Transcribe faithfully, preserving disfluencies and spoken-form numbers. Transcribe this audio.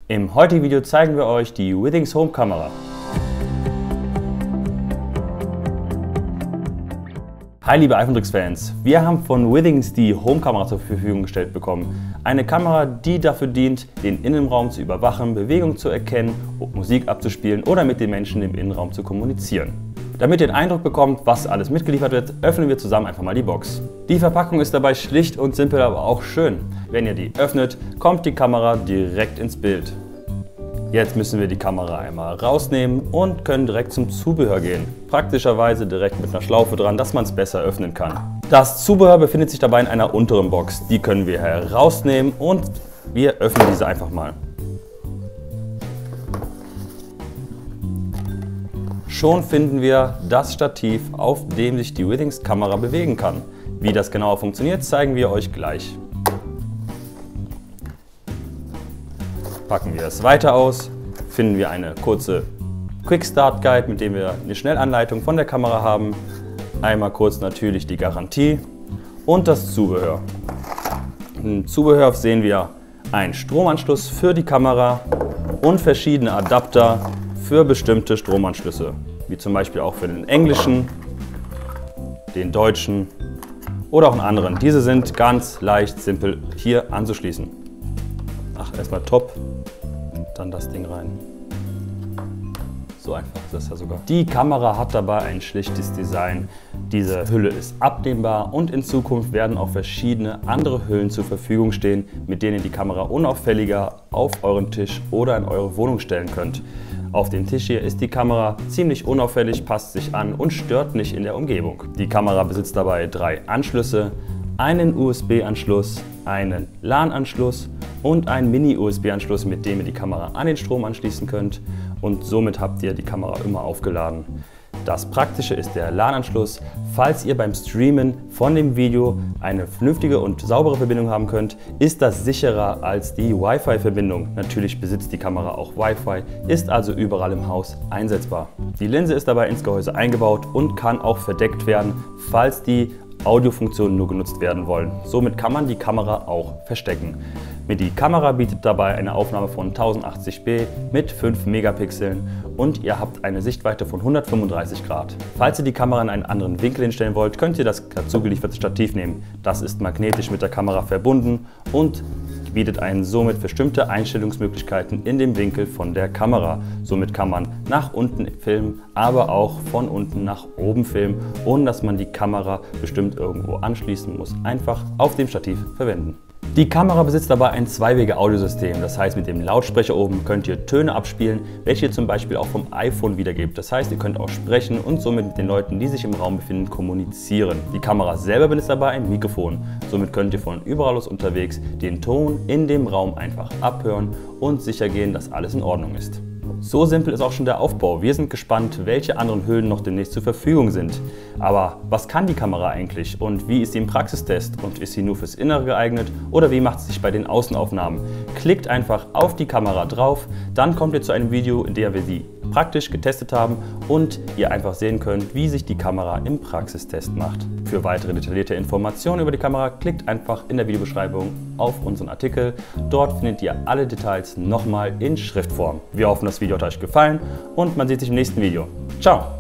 Im heutigen Video zeigen wir euch die Withings Home Kamera. Hi liebe iPhone Tricks Fans, wir haben von Withings die Home Kamera zur Verfügung gestellt bekommen. Eine Kamera, die dafür dient, den Innenraum zu überwachen, Bewegung zu erkennen, Musik abzuspielen oder mit den Menschen im Innenraum zu kommunizieren. Damit ihr den Eindruck bekommt, was alles mitgeliefert wird, öffnen wir zusammen einfach mal die Box. Die Verpackung ist dabei schlicht und simpel, aber auch schön. Wenn ihr die öffnet, kommt die Kamera direkt ins Bild. Jetzt müssen wir die Kamera einmal rausnehmen und können direkt zum Zubehör gehen. Praktischerweise direkt mit einer Schlaufe dran, dass man es besser öffnen kann. Das Zubehör befindet sich dabei in einer unteren Box. Die können wir herausnehmen und wir öffnen diese einfach mal. Schon finden wir das Stativ, auf dem sich die Withings Kamera bewegen kann. Wie das genauer funktioniert, zeigen wir euch gleich. Packen wir es weiter aus, finden wir eine kurze Quick Start Guide, mit dem wir eine Schnellanleitung von der Kamera haben. Einmal kurz natürlich die Garantie und das Zubehör. Im Zubehör sehen wir einen Stromanschluss für die Kamera und verschiedene Adapter für bestimmte Stromanschlüsse, wie zum Beispiel auch für den englischen, den deutschen oder auch einen anderen. Diese sind ganz leicht, simpel hier anzuschließen. Ach, erstmal top, dann das Ding rein. So einfach ist das ja sogar. Die Kamera hat dabei ein schlichtes Design. Diese Hülle ist abnehmbar und in Zukunft werden auch verschiedene andere Hüllen zur Verfügung stehen, mit denen ihr die Kamera unauffälliger auf euren Tisch oder in eure Wohnung stellen könnt. Auf dem Tisch hier ist die Kamera ziemlich unauffällig, passt sich an und stört nicht in der Umgebung. Die Kamera besitzt dabei drei Anschlüsse, einen U S B-Anschluss, einen LAN-Anschluss und einen Mini-U S B-Anschluss, mit dem ihr die Kamera an den Strom anschließen könnt und somit habt ihr die Kamera immer aufgeladen. Das Praktische ist der LAN-Anschluss. Falls ihr beim Streamen von dem Video eine vernünftige und saubere Verbindung haben könnt, ist das sicherer als die Wi-Fi-Verbindung. Natürlich besitzt die Kamera auch Wi-Fi, ist also überall im Haus einsetzbar. Die Linse ist dabei ins Gehäuse eingebaut und kann auch verdeckt werden, falls die Audiofunktionen nur genutzt werden wollen. Somit kann man die Kamera auch verstecken. Die Kamera bietet dabei eine Aufnahme von tausendachtzig p mit fünf Megapixeln und ihr habt eine Sichtweite von hundertfünfunddreißig Grad. Falls ihr die Kamera in einen anderen Winkel hinstellen wollt, könnt ihr das dazu gelieferte Stativ nehmen. Das ist magnetisch mit der Kamera verbunden und bietet einen somit bestimmte Einstellungsmöglichkeiten in dem Winkel von der Kamera. Somit kann man nach unten filmen, aber auch von unten nach oben filmen, ohne dass man die Kamera bestimmt irgendwo anschließen muss. Einfach auf dem Stativ verwenden. Die Kamera besitzt dabei ein Zwei-Wege-Audiosystem, das heißt, mit dem Lautsprecher oben könnt ihr Töne abspielen, welche ihr zum Beispiel auch vom iPhone wiedergebt. Das heißt, ihr könnt auch sprechen und somit mit den Leuten, die sich im Raum befinden, kommunizieren. Die Kamera selber besitzt dabei ein Mikrofon, somit könnt ihr von überall aus unterwegs den Ton in dem Raum einfach abhören und sicher gehen, dass alles in Ordnung ist. So simpel ist auch schon der Aufbau. Wir sind gespannt, welche anderen Hüllen noch demnächst zur Verfügung sind. Aber was kann die Kamera eigentlich und wie ist sie im Praxistest und ist sie nur fürs Innere geeignet oder wie macht sie sich bei den Außenaufnahmen? Klickt einfach auf die Kamera drauf, dann kommt ihr zu einem Video, in dem wir sie praktisch getestet haben und ihr einfach sehen könnt, wie sich die Kamera im Praxistest macht. Für weitere detaillierte Informationen über die Kamera klickt einfach in der Videobeschreibung auf unseren Artikel. Dort findet ihr alle Details nochmal in Schriftform. Wir hoffen, das Video hat euch gefallen und man sieht sich im nächsten Video. Ciao!